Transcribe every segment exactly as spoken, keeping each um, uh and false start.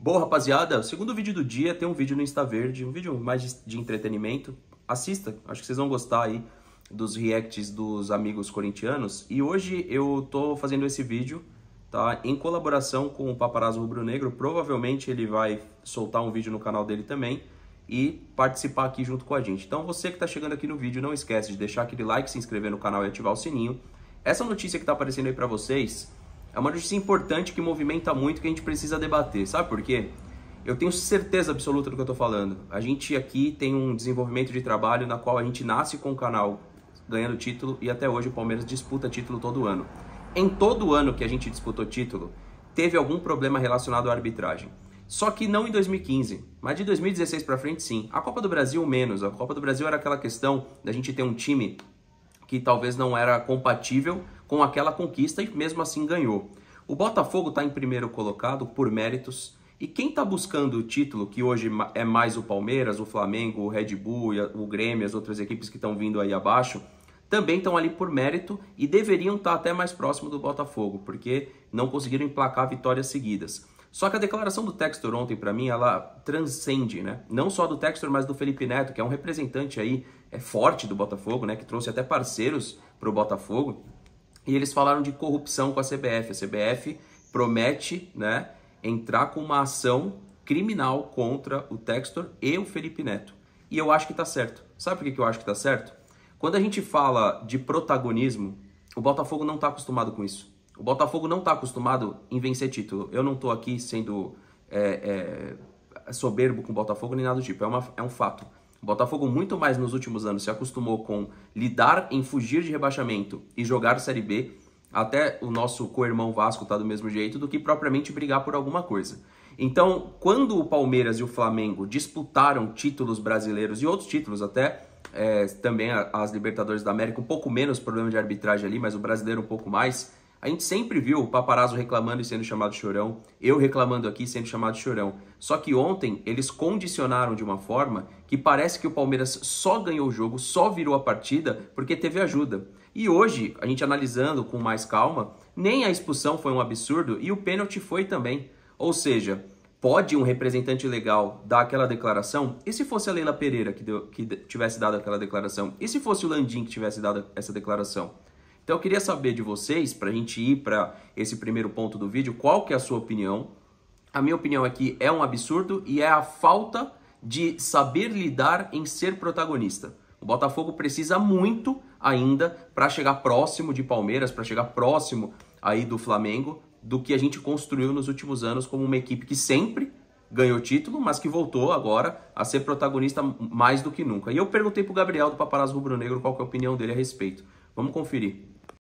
Boa, rapaziada, o segundo vídeo do dia tem um vídeo no Insta Verde, um vídeo mais de, de entretenimento. Assista, acho que vocês vão gostar aí dos reacts dos amigos corintianos. E hoje eu tô fazendo esse vídeo, tá, em colaboração com o Paparazzo Rubro Negro. Provavelmente ele vai soltar um vídeo no canal dele também e participar aqui junto com a gente. Então você que tá chegando aqui no vídeo, não esquece de deixar aquele like, se inscrever no canal e ativar o sininho. Essa notícia que tá aparecendo aí pra vocês é uma notícia importante que movimenta muito, que a gente precisa debater. Sabe por quê? Eu tenho certeza absoluta do que eu tô falando. A gente aqui tem um desenvolvimento de trabalho na qual a gente nasce com o canal ganhando título e até hoje o Palmeiras disputa título todo ano. Em todo ano que a gente disputou título, teve algum problema relacionado à arbitragem. Só que não em dois mil e quinze, mas de dois mil e dezesseis pra frente sim. A Copa do Brasil menos. A Copa do Brasil era aquela questão da gente ter um time que talvez não era compatível com aquela conquista e mesmo assim ganhou. O Botafogo está em primeiro colocado por méritos, e quem está buscando o título, que hoje é mais o Palmeiras, o Flamengo, o Red Bull, o Grêmio, as outras equipes que estão vindo aí abaixo, também estão ali por mérito e deveriam estar até mais próximo do Botafogo, porque não conseguiram emplacar vitórias seguidas. Só que a declaração do Textor ontem, para mim, ela transcende, né? Não só do Textor, mas do Felipe Neto, que é um representante aí é forte do Botafogo, né? Que trouxe até parceiros para o Botafogo. E eles falaram de corrupção com a C B F. A C B F promete, né, entrar com uma ação criminal contra o Textor e o Felipe Neto. E eu acho que tá certo. Sabe por que eu acho que tá certo? Quando a gente fala de protagonismo, o Botafogo não tá acostumado com isso. O Botafogo não tá acostumado em vencer título. Eu não tô aqui sendo é, é, soberbo com o Botafogo nem nada do tipo. É, uma, é um fato. O Botafogo muito mais nos últimos anos se acostumou com lidar em fugir de rebaixamento e jogar Série B, até o nosso co-irmão Vasco tá do mesmo jeito, do que propriamente brigar por alguma coisa. Então, quando o Palmeiras e o Flamengo disputaram títulos brasileiros e outros títulos até, é, também as Libertadores da América, um pouco menos problema de arbitragem ali, mas o brasileiro um pouco mais, a gente sempre viu o Paparazzo reclamando e sendo chamado de chorão, eu reclamando aqui sendo chamado de chorão. Só que ontem eles condicionaram de uma forma que parece que o Palmeiras só ganhou o jogo, só virou a partida porque teve ajuda. E hoje, a gente analisando com mais calma, nem a expulsão foi um absurdo e o pênalti foi também. Ou seja, pode um representante legal dar aquela declaração? E se fosse a Leila Pereira que, deu, que tivesse dado aquela declaração? E se fosse o Landim que tivesse dado essa declaração? Então eu queria saber de vocês, para a gente ir para esse primeiro ponto do vídeo, qual que é a sua opinião? A minha opinião aqui é um absurdo e é a falta de saber lidar em ser protagonista. O Botafogo precisa muito ainda para chegar próximo de Palmeiras, para chegar próximo aí do Flamengo, do que a gente construiu nos últimos anos como uma equipe que sempre ganhou título, mas que voltou agora a ser protagonista mais do que nunca. E eu perguntei pro Gabriel do Paparazzo Rubro Negro qual que é a opinião dele a respeito. Vamos conferir.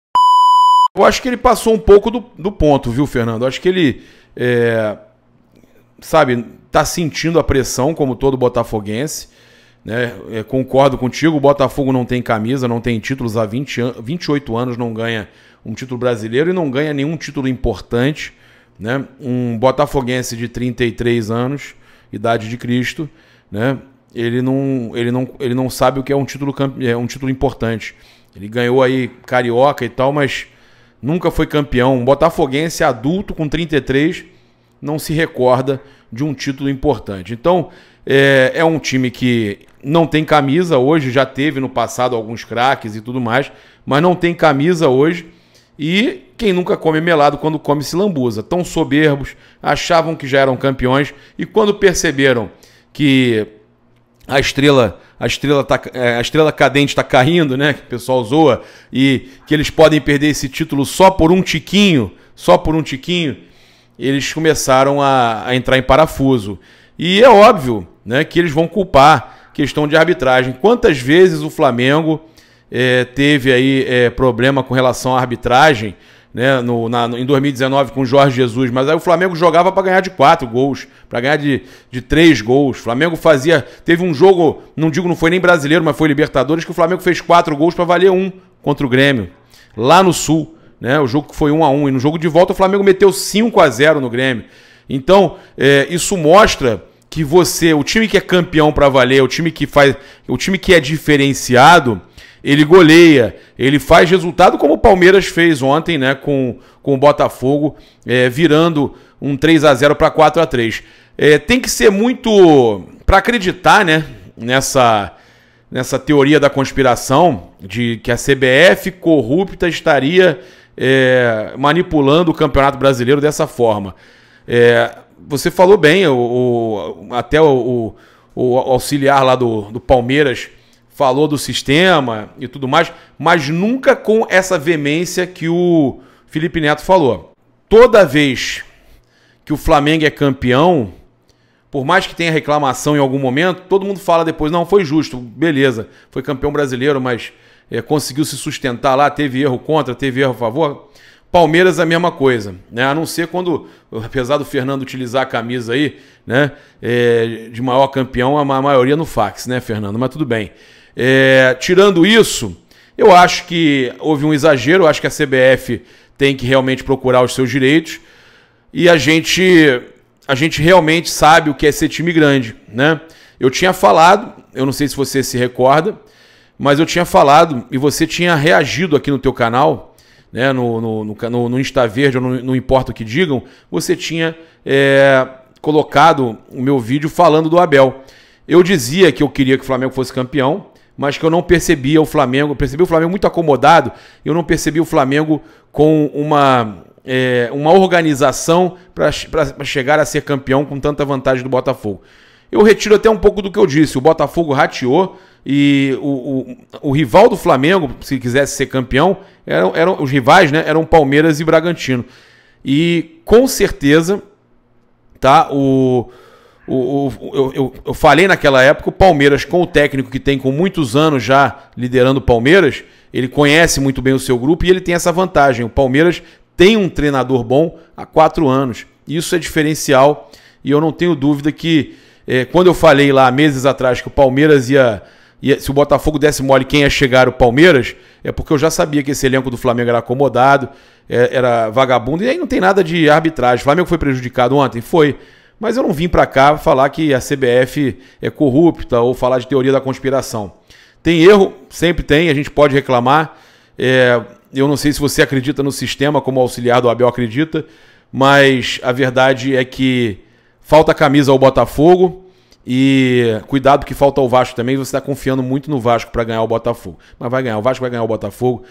Eu acho que ele passou um pouco do, do ponto, viu, Fernando? Eu acho que ele, é, sabe, tá sentindo a pressão como todo botafoguense, né? É, concordo contigo, o Botafogo não tem camisa, não tem títulos há vinte, vinte e oito anos, não ganha um título brasileiro e não ganha nenhum título importante, né? Um botafoguense de trinta e três anos, idade de Cristo, né? Ele não, ele não, ele não sabe o que é um título, é um título importante. Ele ganhou aí Carioca e tal, mas nunca foi campeão. Um botafoguense adulto com trinta e três não se recorda de um título importante. Então, é, é um time que não tem camisa hoje, já teve no passado alguns craques e tudo mais, mas não tem camisa hoje. E quem nunca come melado quando come se lambuza. Tão soberbos, achavam que já eram campeões e quando perceberam que a estrela, a estrela, tá, a estrela cadente está caindo, né? Que o pessoal zoa, e que eles podem perder esse título só por um tiquinho, só por um tiquinho, eles começaram a, a entrar em parafuso. E é óbvio, né, que eles vão culpar questão de arbitragem. Quantas vezes o Flamengo é, teve aí é, problema com relação à arbitragem, né, no, na, no, em dois mil e dezenove com o Jorge Jesus, mas aí o Flamengo jogava para ganhar de quatro gols, para ganhar de, de três gols. O Flamengo fazia, teve um jogo, não digo não foi nem brasileiro, mas foi Libertadores, que o Flamengo fez quatro gols para valer um contra o Grêmio, lá no Sul, né, o jogo que foi um a um, e no jogo de volta o Flamengo meteu cinco a zero no Grêmio. Então, é, isso mostra que você, o time que é campeão para valer, o time que faz, o time que é diferenciado, ele goleia, ele faz resultado como o Palmeiras fez ontem, né, com, com o Botafogo, é, virando um três a zero para quatro a três. É, tem que ser muito... Para acreditar, né, nessa, nessa teoria da conspiração de que a C B F corrupta estaria é, manipulando o Campeonato Brasileiro dessa forma. É, você falou bem, o, o, até o, o, o auxiliar lá do, do Palmeiras falou do sistema e tudo mais, mas nunca com essa veemência que o Felipe Neto falou. Toda vez que o Flamengo é campeão, por mais que tenha reclamação em algum momento, todo mundo fala depois, não, foi justo, beleza, foi campeão brasileiro, mas é, conseguiu se sustentar lá, teve erro contra, teve erro a favor. Palmeiras a mesma coisa, né? A não ser quando, apesar do Fernando utilizar a camisa aí, né, é, de maior campeão, a maioria no fax, né, Fernando? Mas tudo bem. É, tirando isso, eu acho que houve um exagero, eu acho que a C B F tem que realmente procurar os seus direitos e a gente... a gente realmente sabe o que é ser time grande, né? Eu tinha falado, eu não sei se você se recorda, mas eu tinha falado e você tinha reagido aqui no teu canal, né? No, no, no, no Insta Verde, ou no, não importa o que digam, você tinha é, colocado o meu vídeo falando do Abel. Eu dizia que eu queria que o Flamengo fosse campeão, mas que eu não percebia o Flamengo, percebi o Flamengo muito acomodado, eu não percebi o Flamengo com uma... É, uma organização para chegar a ser campeão com tanta vantagem do Botafogo. Eu retiro até um pouco do que eu disse. O Botafogo rateou e o, o, o rival do Flamengo, se quisesse ser campeão, eram, eram os rivais, né, eram Palmeiras e Bragantino. E com certeza, tá, o, o, o, eu, eu, eu falei naquela época, o Palmeiras, com o técnico que tem com muitos anos já liderando o Palmeiras, ele conhece muito bem o seu grupo e ele tem essa vantagem. O Palmeiras tem um treinador bom há quatro anos. Isso é diferencial e eu não tenho dúvida que é, quando eu falei lá meses atrás que o Palmeiras ia, ia... se o Botafogo desse mole quem ia chegar o Palmeiras, é porque eu já sabia que esse elenco do Flamengo era acomodado, é, era vagabundo, e aí não tem nada de arbitragem. O Flamengo foi prejudicado ontem? Foi. Mas eu não vim pra cá falar que a C B F é corrupta ou falar de teoria da conspiração. Tem erro? Sempre tem, a gente pode reclamar. É... Eu não sei se você acredita no sistema, como o auxiliar do Abel acredita, mas a verdade é que falta camisa ao Botafogo e cuidado que falta ao Vasco também. Você está confiando muito no Vasco para ganhar o Botafogo. Mas vai ganhar, o Vasco vai ganhar o Botafogo.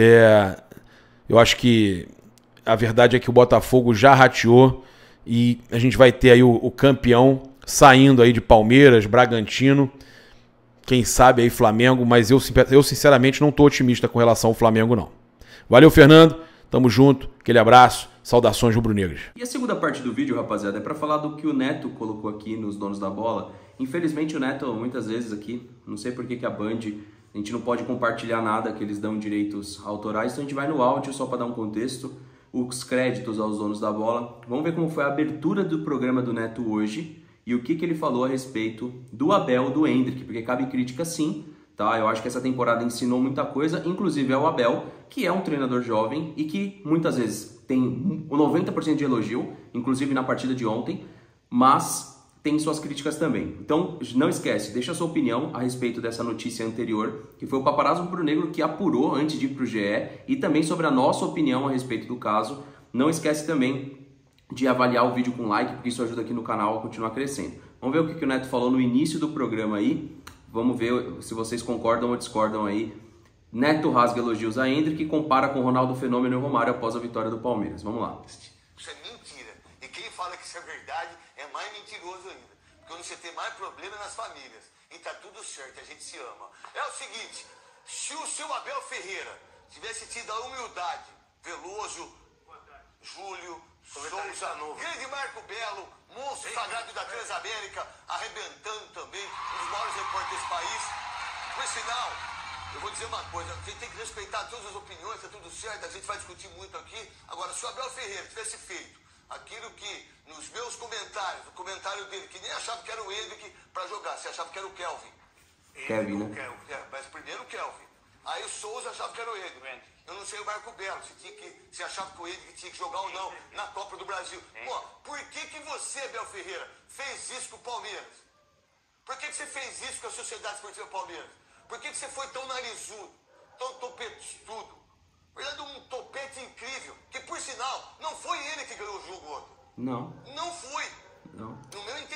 É, eu acho que a verdade é que o Botafogo já rateou e a gente vai ter aí o, o campeão saindo aí de Palmeiras, Bragantino, quem sabe aí Flamengo, mas eu, eu sinceramente não estou otimista com relação ao Flamengo não. Valeu, Fernando. Tamo junto. Aquele abraço. Saudações rubro-negras. E a segunda parte do vídeo, rapaziada, é para falar do que o Neto colocou aqui nos Donos da Bola. Infelizmente o Neto, muitas vezes aqui, não sei por que que a Band, a gente não pode compartilhar nada, que eles dão direitos autorais, então a gente vai no áudio só para dar um contexto, os créditos aos Donos da Bola. Vamos ver como foi a abertura do programa do Neto hoje e o que que ele falou a respeito do Abel, do Endrick, porque cabe crítica sim. Tá, eu acho que essa temporada ensinou muita coisa, inclusive é o Abel, que é um treinador jovem e que muitas vezes tem noventa por cento de elogio, inclusive na partida de ontem, mas tem suas críticas também. Então não esquece, deixa a sua opinião a respeito dessa notícia anterior, que foi o Paparazzo Rubro-Negro que apurou antes de ir para o G E, e também sobre a nossa opinião a respeito do caso. Não esquece também de avaliar o vídeo com like, porque isso ajuda aqui no canal a continuar crescendo. Vamos ver o que, que o Neto falou no início do programa aí. Vamos ver se vocês concordam ou discordam aí. Neto rasga elogios a Endrick e compara com Ronaldo Fenômeno e Romário após a vitória do Palmeiras. Vamos lá. Isso é mentira. E quem fala que isso é verdade é mais mentiroso ainda. Porque você tem mais problema nas famílias. E tá tudo certo, a gente se ama. É o seguinte, se o seu Abel Ferreira tivesse tido a humildade, Veloso, Júlio, Souza, grande Marco Belo, monstro sagrado da Transamérica, arrebentando também, um dos maiores repórteres desse país. Por sinal, eu vou dizer uma coisa, a gente tem que respeitar todas as opiniões, tá tudo certo, a gente vai discutir muito aqui. Agora, se o Abel Ferreira tivesse feito aquilo que, nos meus comentários, no comentário dele, que nem achava que era o Endrick para jogar, você achava que era o Kelvin. Kevin, né? É, mas primeiro o Kelvin. Aí o Souza achava que era o Endrick. Eu não sei o Marco Belo, se, tinha que, se achava que o Endrick tinha que jogar ou não na Copa do Brasil. Pô, por que que você, Abel Ferreira, fez isso com o Palmeiras? Por que que você fez isso com a Sociedade Esportiva Palmeiras? Por que que você foi tão narizudo, tão topetudo? Na verdade, um topete incrível, que por sinal, não foi ele que ganhou o jogo outro. Não. Não foi. Não. No meu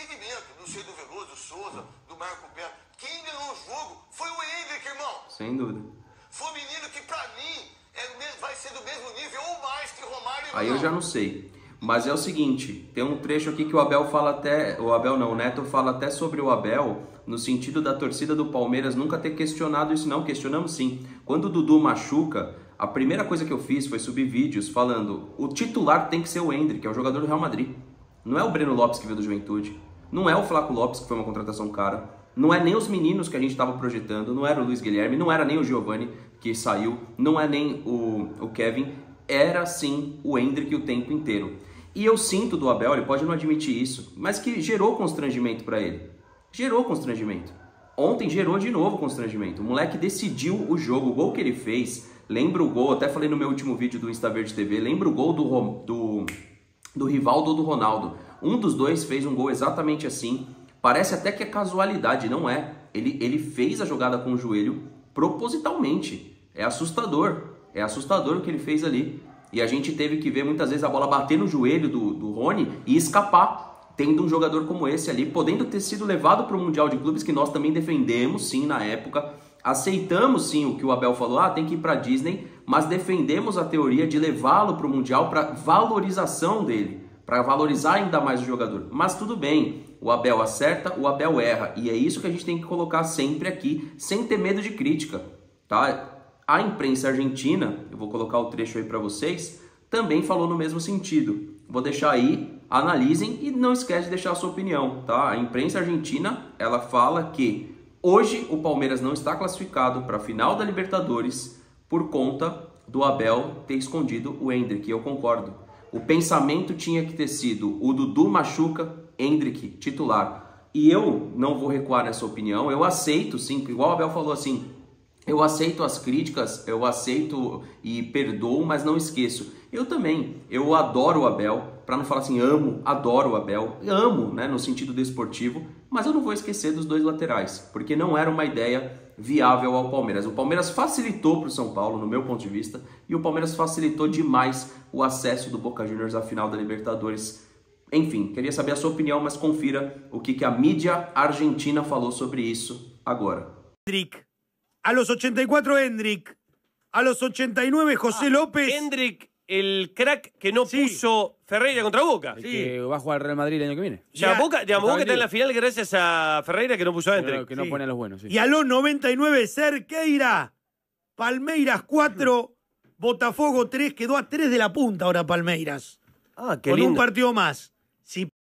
não sei, do Veloso, do Souza, do Marco Belo. Quem ganhou o jogo foi o Hendrick, irmão. Sem dúvida. Foi um menino que, pra mim, é, vai ser do mesmo nível ou mais que Romário e Aí eu já não sei. Mas é o seguinte, tem um trecho aqui que o Abel fala até... O Abel não, o Neto fala até sobre o Abel, no sentido da torcida do Palmeiras nunca ter questionado isso. Não, questionamos sim. Quando o Dudu machuca, a primeira coisa que eu fiz foi subir vídeos falando o titular tem que ser o Hendrick, que é o jogador do Real Madrid. Não é o Breno Lopes que veio do Juventude. Não é o Flaco Lopes, que foi uma contratação cara. Não é nem os meninos que a gente estava projetando. Não era o Luiz Guilherme, não era nem o Giovani, que saiu. Não é nem o, o Kevin. Era sim o Hendrick o tempo inteiro. E eu sinto do Abel, ele pode não admitir isso, mas que gerou constrangimento para ele. Gerou constrangimento. Ontem gerou de novo constrangimento. O moleque decidiu o jogo, o gol que ele fez. Lembra o gol, até falei no meu último vídeo do Insta Verde T V, lembra o gol do, do, do Rivaldo ou do Ronaldo. Um dos dois fez um gol exatamente assim. Parece até que é casualidade, não é. Ele, ele fez a jogada com o joelho propositalmente. É assustador. É assustador o que ele fez ali. E a gente teve que ver muitas vezes a bola bater no joelho do, do Rony e escapar, tendo um jogador como esse ali, podendo ter sido levado para o Mundial de Clubes, que nós também defendemos, sim, na época. Aceitamos, sim, o que o Abel falou, ah, tem que ir para a Disney, mas defendemos a teoria de levá-lo para o Mundial para valorização dele, para valorizar ainda mais o jogador. Mas tudo bem, o Abel acerta, o Abel erra, e é isso que a gente tem que colocar sempre aqui, sem ter medo de crítica, tá? A imprensa argentina, eu vou colocar o trecho aí para vocês, também falou no mesmo sentido. Vou deixar aí, analisem e não esquece de deixar a sua opinião, tá? A imprensa argentina, ela fala que hoje o Palmeiras não está classificado para a final da Libertadores por conta do Abel ter escondido o Hendrick, e eu concordo. O pensamento tinha que ter sido o Dudu machuca, Hendrick titular. E eu não vou recuar nessa opinião, eu aceito sim, igual o Abel falou assim, eu aceito as críticas, eu aceito e perdoo, mas não esqueço. Eu também, eu adoro o Abel, para não falar assim, amo, adoro o Abel, amo, né, no sentido desportivo, mas eu não vou esquecer dos dois laterais, porque não era uma ideia viável ao Palmeiras. O Palmeiras facilitou para o São Paulo, no meu ponto de vista, e o Palmeiras facilitou demais o acesso do Boca Juniors à final da Libertadores. Enfim, queria saber a sua opinião, mas confira o que, que a mídia argentina falou sobre isso agora. Hendrick. A los ochenta y cuatro Hendrick. A los ochenta y nueve José Ah, López. Hendrick, el crack que no Sí. puso Ferreira contra Boca. El Sí. que va a jugar al Real Madrid el año que viene. O sea, Ya, Boca, digamos, está Boca está en vendido. la final gracias a Ferreira que no puso a Pero Hendrick. que no Sí. pone a los buenos. Sí. Y a los noventa y nueve Cerqueira. Palmeiras cuatro. Botafogo tres. Quedó a tres de la punta ahora Palmeiras. Ah, qué Con un lindo. partido más. Si